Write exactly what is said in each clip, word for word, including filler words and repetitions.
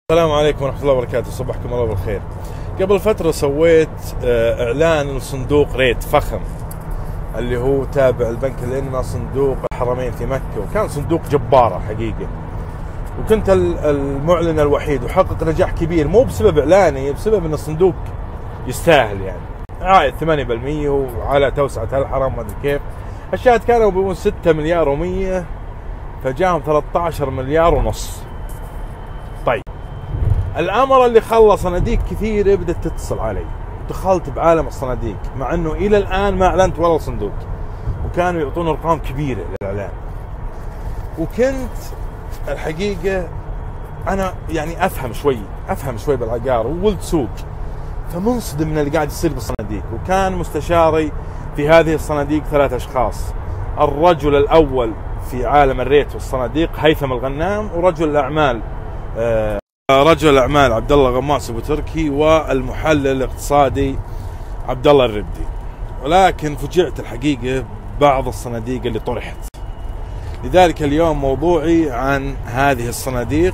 السلام عليكم ورحمة الله وبركاته، صبحكم الله بالخير. قبل فترة سويت إعلان لصندوق ريت فخم اللي هو تابع البنك الإنما، صندوق الحرمين في مكة، وكان صندوق جبارة حقيقة، وكنت المعلن الوحيد، وحقق نجاح كبير مو بسبب إعلاني، بسبب أن الصندوق يستاهل، يعني عائد ثمانية بالمئة وعلى توسعة الحرم ما أدري كيف. الشاهد كانوا بيقولون ستة مليار ومية، فجاهم ثلاثة عشر مليار ونص. طيب الأمر اللي خلى صناديق كثيرة بدأت تتصل علي، دخلت بعالم الصناديق مع أنه إلى الآن ما أعلنت ولا صندوق، وكانوا يعطون أرقام كبيرة للإعلان. وكنت الحقيقة أنا يعني أفهم شوي أفهم شوي بالعقار وولد سوق، فمنصدم من اللي قاعد يصير بالصناديق. وكان مستشاري في هذه الصناديق ثلاث أشخاص: الرجل الأول في عالم الريت والصناديق هيثم الغنام، ورجل الأعمال آه رجل الأعمال عبد الله غماس أبو تركي، والمحلل الاقتصادي عبد الله الربدي. ولكن فجعت الحقيقة بعض الصناديق اللي طرحت، لذلك اليوم موضوعي عن هذه الصناديق.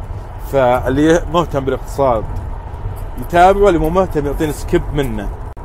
فاللي مهتم بالاقتصاد يتابع، واللي مو مهتم يعطيني سكيب منه.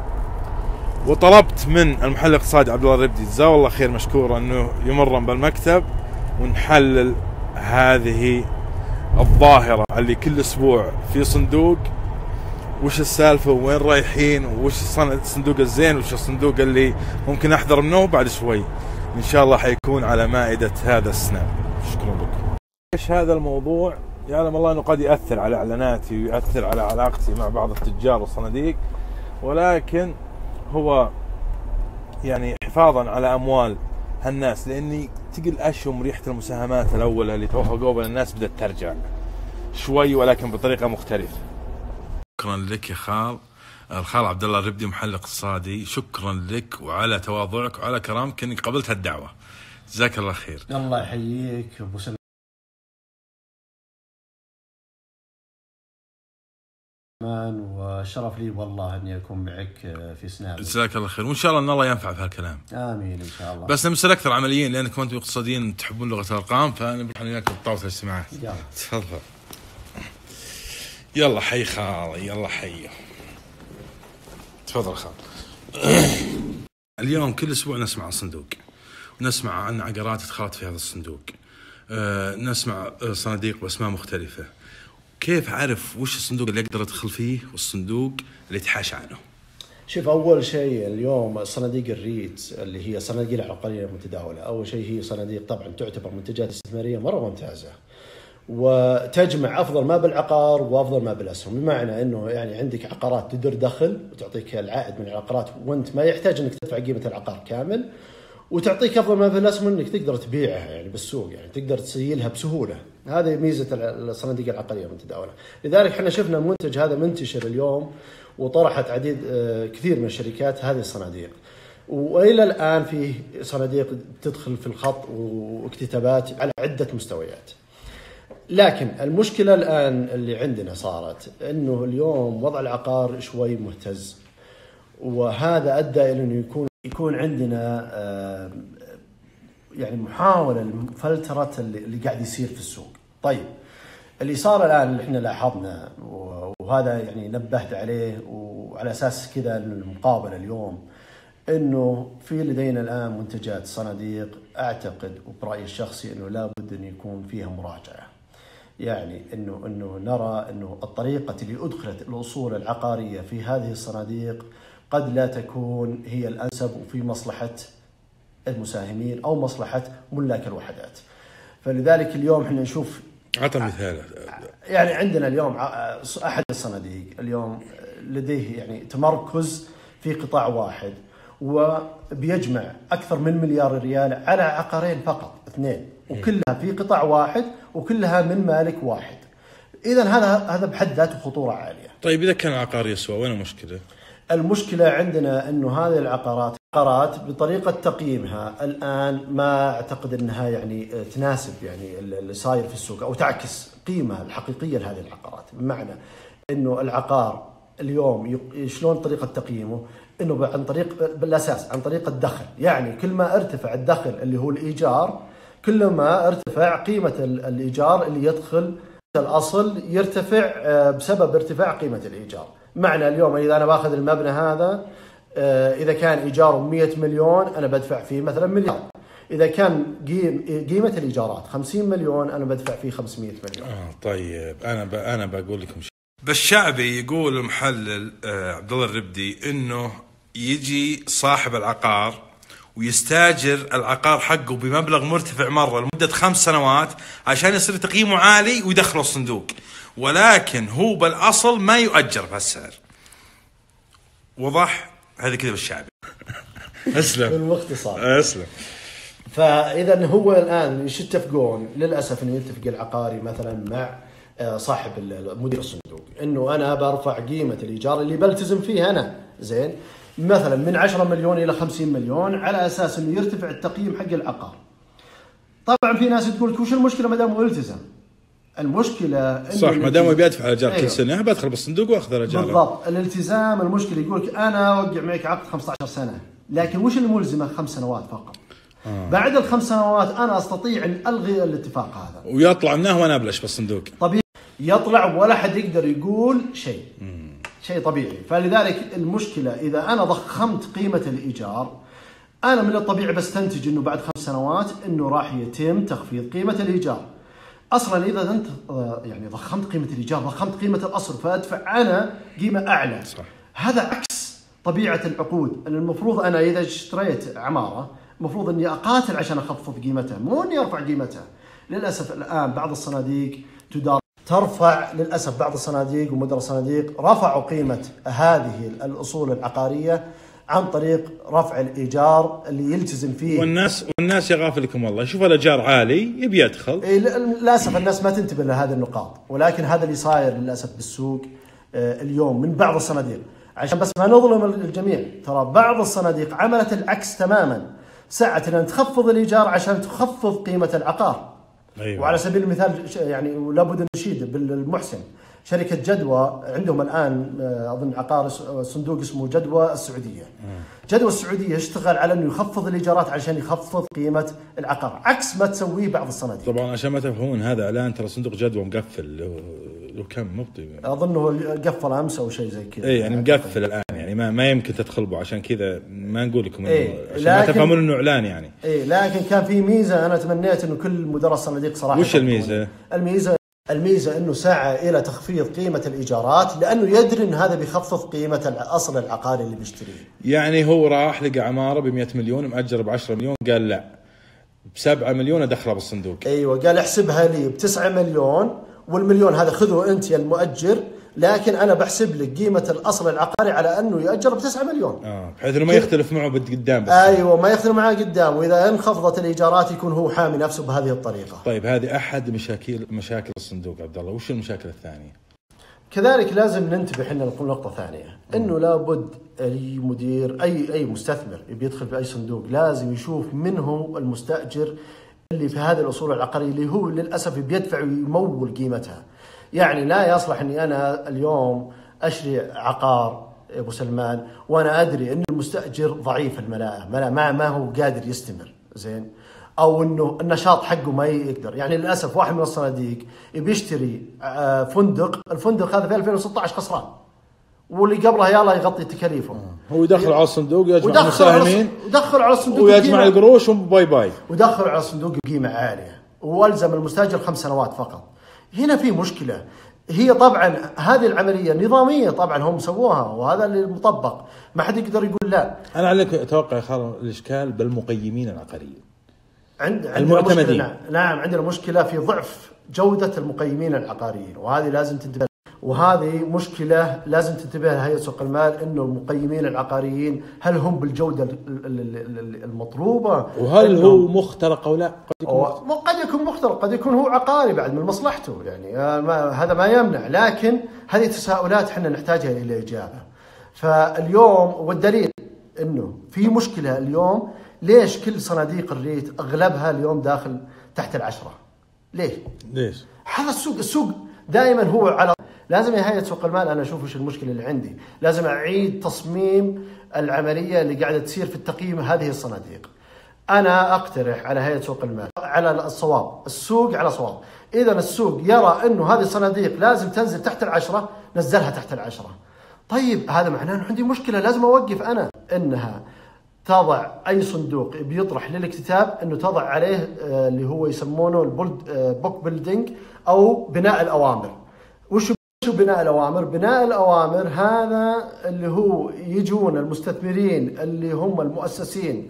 وطلبت من المحلل الاقتصادي عبد الله الربدي جزاه الله خير مشكورا انه يمرن بالمكتب ونحلل هذه الظاهرة اللي كل اسبوع في صندوق، وش السالفة وين رايحين، وش الصندوق الزين وش الصندوق اللي ممكن احذر منه. بعد شوي ان شاء الله حيكون على مائدة هذا السناب. شكرا لكم. ايش هذا الموضوع؟ يعلم الله انه قد يأثر على اعلاناتي ويؤثر على علاقتي مع بعض التجار والصناديق، ولكن هو يعني حفاظا على اموال هالناس، لاني تقل اشم ريحة المساهمات الاولى اللي توها قبل الناس بدأت ترجع شوي، ولكن بطريقة مختلفة. شكرا لك يا خال الخال عبد الله الربدي، محلل اقتصادي. شكرا لك وعلى تواضعك وعلى كرامك انك قبلت هالدعوة، جزاك الله خير. الله يحييك ابو سلمان، وشرف لي والله اني اكون معك في سناب. جزاك الله خير، وان شاء الله ان الله ينفع بهالكلام. امين ان شاء الله. بس نصير اكثر عمليين لانكم انتم اقتصاديين تحبون لغة الارقام، فنروح وياك بطاولة الاجتماعات. يلا تفضل. يلا حي خالي، يلا حي. تفضل خال. اليوم كل اسبوع نسمع عن صندوق، ونسمع عن عقارات دخلت في هذا الصندوق، أه نسمع صناديق باسماء مختلفة. كيف أعرف وش الصندوق اللي أقدر أدخل فيه والصندوق اللي يتحاشى عنه؟ شوف، أول شيء اليوم صناديق الريت اللي هي صناديق العقارية المتداولة، أول شيء هي صناديق طبعا تعتبر منتجات استثمارية مرة ممتازة، وتجمع أفضل ما بالعقار وأفضل ما بالأسهم. بمعنى أنه يعني عندك عقارات تدر دخل وتعطيك العائد من العقارات، وأنت ما يحتاج أنك تدفع قيمة العقار كامل، وتعطيك أفضل ما بالأسهم أنك تقدر تبيعها يعني بالسوق، يعني تقدر تسيلها بسهولة. هذه ميزة الصناديق العقارية المتداولة. لذلك احنا شفنا المنتج هذا منتشر اليوم، وطرحت عديد كثير من الشركات هذه الصناديق، وإلى الآن في صناديق تدخل في الخط واكتتابات على عدة مستويات. لكن المشكلة الآن اللي عندنا صارت أنه اليوم وضع العقار شوي مهتز، وهذا أدى إلى أنه يكون يكون عندنا يعني محاولة لفلترة اللي قاعد يصير في السوق. طيب اللي صار الآن اللي احنا لاحظنا، وهذا يعني نبهت عليه، وعلى أساس كذا المقابلة اليوم، إنه في لدينا الآن منتجات صناديق أعتقد وبرأيي الشخصي إنه لابد أن يكون فيها مراجعة. يعني إنه إنه نرى إنه الطريقة اللي أدخلت الأصول العقارية في هذه الصناديق قد لا تكون هي الأنسب وفي مصلحة المساهمين أو مصلحة ملاك الوحدات. فلذلك اليوم احنا نشوف، عطى مثال. يعني عندنا اليوم أحد الصناديق اليوم لديه يعني تمركز في قطاع واحد، وبيجمع أكثر من مليار ريال على عقارين فقط، اثنين، وكلها في قطاع واحد وكلها من مالك واحد. إذا هذا هذا بحد ذاته خطورة عالية. طيب إذا كان العقار يسوى وين المشكلة؟ المشكلة عندنا أنه هذه العقارات عقارات بطريقة تقييمها الآن ما أعتقد أنها يعني تناسب يعني اللي صاير في السوق، أو تعكس قيمة الحقيقية لهذه العقارات. بمعنى أنه العقار اليوم شلون طريقة تقييمه؟ أنه عن طريق بالأساس عن طريق الدخل، يعني كل ما ارتفع الدخل اللي هو الإيجار كل ما ارتفع قيمة الإيجار اللي يدخل الأصل يرتفع بسبب ارتفاع قيمة الإيجار. معنى اليوم إذا أنا باخذ المبنى هذا إذا كان إيجاره مئة مليون أنا بدفع فيه مثلا مليار. إذا كان قيمة الإيجارات خمسين مليون أنا بدفع فيه خمسمئة مليون. آه طيب أنا ب... أنا بقول لكم شيء. بالشعبي يقول المحلل آه عبد الله الربدي إنه يجي صاحب العقار ويستاجر العقار حقه بمبلغ مرتفع مرة لمدة خمس سنوات عشان يصير تقييمه عالي ويدخله الصندوق، ولكن هو بالأصل ما يؤجر بهالسعر. وضح هذا كذا بالشعبي. اسلم بالمختصر اسلم. فإذا هو الآن ايش يتفقون؟ للأسف إنه يتفق العقاري مثلا مع صاحب مدير الصندوق إنه أنا برفع قيمة الإيجار اللي بلتزم فيه أنا، زين، مثلا من عشرة مليون إلى خمسين مليون على أساس إنه يرتفع التقييم حق العقار. طبعا في ناس تقول وش المشكلة ما دام هو التزم؟ المشكلة صح، ما دام بيدفع الإيجار كل سنة بدخل بالصندوق وأخذ الإيجار. بالضبط، الالتزام المشكلة يقولك أنا أوقع معك عقد خمسة عشر سنة، لكن وش الملزمة؟ خمس سنوات فقط. آه. بعد الخمس سنوات أنا أستطيع أن ألغي الاتفاق هذا ويطلع منه وأنا أبلش بالصندوق. طبيعي يطلع ولا حد يقدر يقول شيء. مم. شيء طبيعي. فلذلك المشكلة إذا أنا ضخمت قيمة الإيجار أنا من الطبيعي بستنتج إنه بعد خمس سنوات إنه راح يتم تخفيض قيمة الإيجار. أصلا إذا أنت يعني ضخمت قيمة الإيجار ضخمت قيمة الأصل فأدفع أنا قيمة أعلى. صح. هذا عكس طبيعة العقود. المفروض أنا إذا اشتريت عمارة المفروض إني أقاتل عشان أخفض قيمتها، مو إني أرفع قيمتها. للأسف الآن بعض الصناديق تدار ترفع، للأسف بعض الصناديق ومدراء الصناديق رفعوا قيمة هذه الأصول العقارية عن طريق رفع الإيجار اللي يلتزم فيه. والناس والناس يا غافلكم والله يشوف الإيجار عالي يبي يدخل. إيه للأسف الناس ما تنتبه لهذه النقاط، ولكن هذا اللي صاير للأسف بالسوق اليوم من بعض الصناديق. عشان بس ما نظلم الجميع، ترى بعض الصناديق عملت العكس تماما، سعت أن تخفض الإيجار عشان تخفض قيمة العقار. أيوة. وعلى سبيل المثال يعني لابد نشيد بالمحسن، شركة جدوى عندهم الآن أظن عقار صندوق اسمه جدوى السعودية. م. جدوى السعودية اشتغل على أنه يخفض الإيجارات عشان يخفض قيمة العقار، عكس ما تسويه بعض الصناديق. طبعا عشان ما تفهمون هذا إعلان، ترى صندوق جدوى مقفل له كم مبطي، أظنه قفل أمس أو شيء زي كذا. إيه يعني مقفل الآن، يعني ما ما يمكن تدخل به، عشان كذا ما نقول لكم إيه عشان ما تفهمون إنه إعلان يعني. إيه لكن كان في ميزة أنا تمنيت إنه كل مدراء الصناديق صراحة. وش الميزة؟ الميزة الميزة أنه سعى إلى تخفيض قيمة الإيجارات لأنه يدري أن هذا بيخفض قيمة الأصل العقاري اللي بيشتريه. يعني هو راح لقى عمارة بمئة مليون مأجر بعشرة مليون، قال لا بسبعة مليون أدخلها بالصندوق. أيوة قال احسبها لي بتسعة مليون، والمليون هذا خذه أنت يا المؤجر، لكن أنا بحسب لك قيمة الأصل العقاري على أنه يأجر بتسعة مليون. آه بحيث إنه ما يختلف معه قدام. بس أيوة ما يختلف معه قدام، وإذا انخفضت الإيجارات يكون هو حامي نفسه بهذه الطريقة. طيب هذه أحد مشاكل مشاكل الصندوق عبد الله، وش المشاكل الثانية؟ كذلك لازم ننتبه إحنا نقول نقطة ثانية، إنه لابد أي مدير أي أي مستثمر بيدخل في أي صندوق لازم يشوف من هو المستأجر اللي في هذه الأصول العقارية اللي هو للأسف بيدفع ويمول قيمتها. يعني لا يصلح اني انا اليوم اشتري عقار ابو سلمان وانا ادري ان المستاجر ضعيف الملاءه، ما ما هو قادر يستمر، زين، او انه النشاط حقه ما يقدر. يعني للاسف واحد من الصناديق بيشتري فندق، الفندق هذا في ألفين وستة عشر خسران، واللي قبله يلا يغطي تكاليفه. هو يدخل على الصندوق يجمع المساهمين، ودخل على الصندوق ويجمع القروش وباي باي، ودخل على الصندوق بقيمه عاليه، والزم المستاجر خمس سنوات فقط. هنا في مشكلة. هي طبعا هذه العملية نظامية طبعا هم سووها وهذا اللي مطبق، ما حد يقدر يقول لا. أنا عليك أتوقع خالد الإشكال بالمقيمين العقاريين عند المعتمدين. نعم. نعم عندنا مشكلة في ضعف جودة المقيمين العقاريين، وهذه لازم تنتبه، وهذه مشكلة لازم تنتبه لها هيئة سوق المال، إنه المقيمين العقاريين هل هم بالجودة المطلوبة، وهل هو مخترق أو لا؟ قد يكون مخترق. قد يكون مخترق، قد يكون هو عقاري بعد من مصلحته، يعني ما هذا ما يمنع، لكن هذه تساؤلات احنا نحتاجها إلى إجابة. فاليوم والدليل إنه في مشكلة اليوم، ليش كل صناديق الريت أغلبها اليوم داخل تحت العشرة؟ ليش؟ ليش؟ هذا السوق السوق دائما هو على، لازم يا هيئة سوق المال أنا أشوف وش المشكلة اللي عندي، لازم أعيد تصميم العملية اللي قاعدة تصير في التقييم هذه الصناديق. أنا أقترح على هيئة سوق المال على الصواب، السوق على صواب. إذا السوق يرى أنه هذه الصناديق لازم تنزل تحت العشرة، نزلها تحت العشرة. طيب هذا معناه أنه عندي مشكلة، لازم أوقف أنا إنها تضع أي صندوق بيطرح للاكتتاب أنه تضع عليه اللي هو يسمونه البولد بوك بيلدينج أو بناء الأوامر. وش شو بناء الأوامر؟ بناء الأوامر هذا اللي هو يجون المستثمرين اللي هم المؤسسين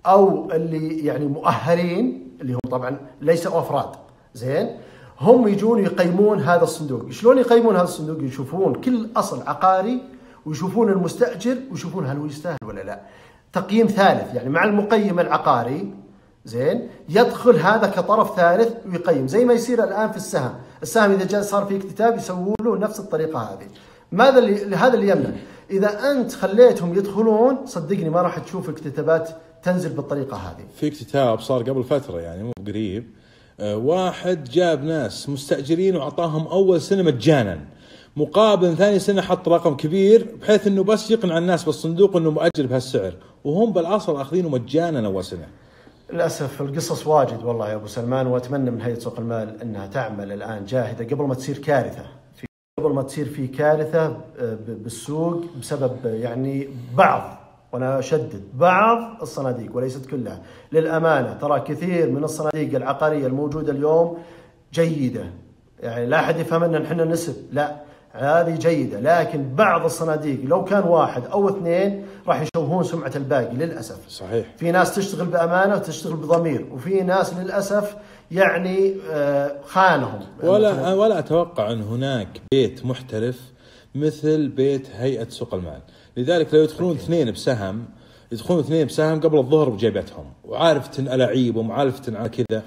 أو اللي يعني مؤهلين، اللي هم طبعا ليسوا أفراد، زين، هم يجون يقيمون هذا الصندوق. شلون يقيمون هذا الصندوق؟ يشوفون كل أصل عقاري ويشوفون المستأجر ويشوفون هل هو يستاهل ولا لا. تقييم ثالث يعني مع المقيم العقاري، زين، يدخل هذا كطرف ثالث ويقيم، زي ما يصير الآن في السهم. السهم إذا جاء صار فيه اكتتاب يسووا له نفس الطريقة هذه. ماذا اللي هذا اللي يمنع؟ إذا أنت خليتهم يدخلون صدقني ما راح تشوف اكتتابات تنزل بالطريقة هذه. في اكتتاب صار قبل فترة يعني مو قريب، أه واحد جاب ناس مستأجرين وعطاهم أول سنة مجانا، مقابل ثاني سنة حط رقم كبير بحيث إنه بس يقنع الناس بالصندوق إنه مؤجر بهالسعر، وهم بالأصل أخذينه مجانا أول سنة. للأسف القصص واجد والله يا أبو سلمان، وأتمنى من هيئة سوق المال أنها تعمل الآن جاهدة قبل ما تصير كارثة، في قبل ما تصير في كارثة بالسوق بسبب يعني بعض، وأنا أشدد بعض الصناديق وليست كلها. للأمانة ترى كثير من الصناديق العقارية الموجودة اليوم جيدة، يعني لا أحد يفهم أن نحن نسب، لا هذه جيدة، لكن بعض الصناديق لو كان واحد أو اثنين راح يشوهون سمعة الباقي للأسف. صحيح. في ناس تشتغل بأمانة وتشتغل بضمير، وفي ناس للأسف يعني خانهم. ولا ولا أتوقع أن هناك بيت محترف مثل بيت هيئة سوق المال، لذلك لو يدخلون اثنين بسهم يدخلون اثنين بسهم قبل الظهر بجيبتهم، وعارفة ألاعيب ومعارفة على كذا،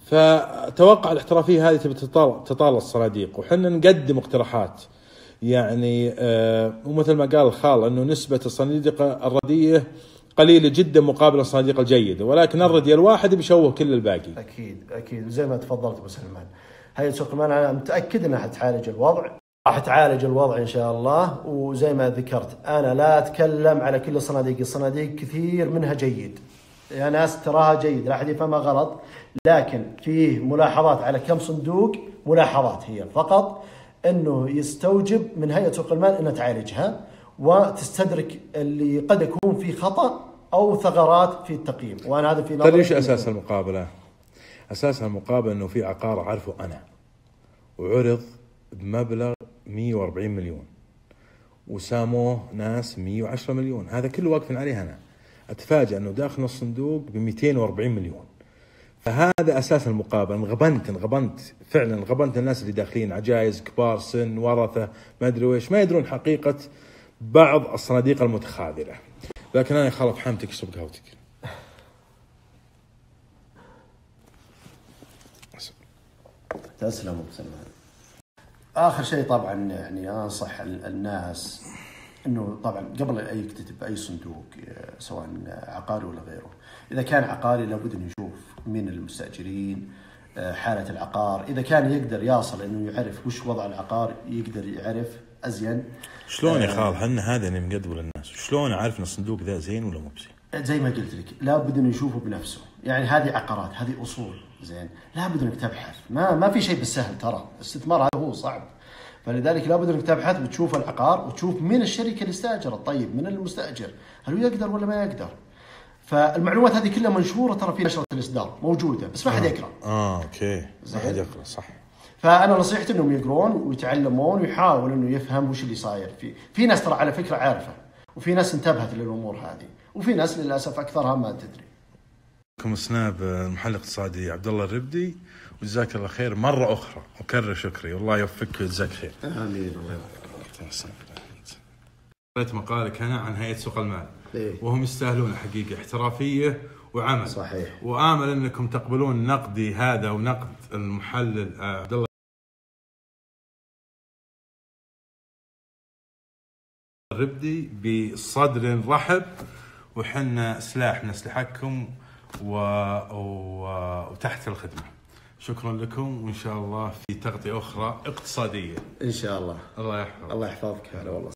فتوقع الاحترافية هذه تبي تطال الصناديق. وحنا نقدم اقتراحات يعني آه ومثل ما قال الخال انه نسبة الصناديق الرديئة قليلة جدا مقابل الصناديق الجيدة، ولكن الرديء الواحد بيشوه كل الباقي. اكيد اكيد زي ما تفضلت ابو سلمان، هيئة سوق المال انا متأكد انها حتعالج الوضع، راح تعالج الوضع ان شاء الله. وزي ما ذكرت انا لا اتكلم على كل الصناديق، الصناديق كثير منها جيد يا ناس تراها جيد، لا احد يفهمها غلط، لكن فيه ملاحظات على كم صندوق، ملاحظات هي فقط انه يستوجب من هيئة سوق المال انها تعالجها وتستدرك اللي قد يكون في خطأ او ثغرات في التقييم. وانا هذا في نظري. ايش اساس المقابلة؟ اساس المقابلة انه في عقار اعرفه انا وعرض بمبلغ مئة وأربعين مليون وساموه ناس مئة وعشرة مليون، هذا كله واقفين عليه. انا اتفاجأ انه داخل الصندوق ب مئتين وأربعين مليون. فهذا اساس المقابله. انغبنت انغبنت فعلا انغبنت الناس اللي داخلين عجائز كبار سن ورثه ما ادري ويش، ما يدرون حقيقه بعض الصناديق المتخاذله. لكن انا خلاص حامتك اشرب قهوتك. تسلم ابو سلمان. اخر شيء طبعا يعني انصح الناس انه طبعا قبل اي يكتتب اي صندوق سواء عقاري ولا غيره، اذا كان عقاري لابد انه يشوف من المستاجرين حاله العقار، اذا كان يقدر يصل انه يعرف وش وضع العقار يقدر يعرف ازين. شلون يا خال حنا هذا اللي نقدمه للناس؟ شلون اعرف ان الصندوق ذا زين ولا مو بزين؟ زي ما قلت لك لابد انه يشوفه بنفسه، يعني هذه عقارات هذه اصول، زين، لابد انك تبحث، ما ما في شيء بالسهل، ترى الاستثمار هذا هو صعب، فلذلك لابد انك تبحث وتشوف العقار وتشوف من الشركه اللي استاجرت، طيب من المستاجر هل هو يقدر ولا ما يقدر. فالمعلومات هذه كلها منشوره ترى في نشره الاصدار موجوده، بس ما حد يقرا. اه اوكي ما حد يقرا صح. فانا نصيحتي انهم يقرون ويتعلمون ويحاولوا انه يفهم وش اللي صاير في في ناس ترى على فكره عارفه، وفي ناس انتبهت للامور هذه، وفي ناس للاسف اكثرها ما تدري. لكم سناب المحلل الاقتصادي عبد الله الربدي، وجزاك الله خير مره اخرى، وكرر شكري والله يوفقك ويجزاك خير. امين الله يوفقك. قريت مقالك هنا عن هيئة سوق المال إيه؟ وهم يستاهلون حقيقة احترافية وعمل صحيح، وآمل أنكم تقبلون نقدي هذا ونقد المحلل عبد الله الربدي بصدر رحب، وحنا سلاح من أسلحتكم و... و... وتحت الخدمة. شكرا لكم، وإن شاء الله في تغطية أخرى اقتصادية إن شاء الله. الله يحفظك. الله يحفظك. هلا والله.